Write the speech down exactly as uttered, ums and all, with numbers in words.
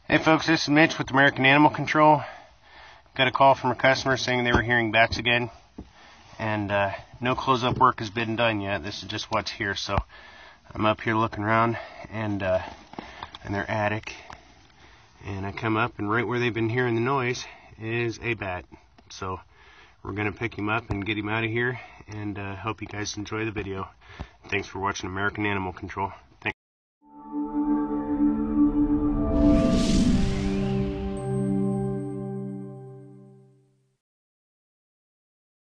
Hey folks, this is Mitch with American Animal Control. Got a call from a customer saying they were hearing bats again, and uh, no close-up work has been done yet. This is just what's here. So I'm up here looking around, and uh, in their attic, and I come up, and right where they've been hearing the noise is a bat. So we're gonna pick him up and get him out of here, and uh, hope you guys enjoy the video. Thanks for watching American Animal Control.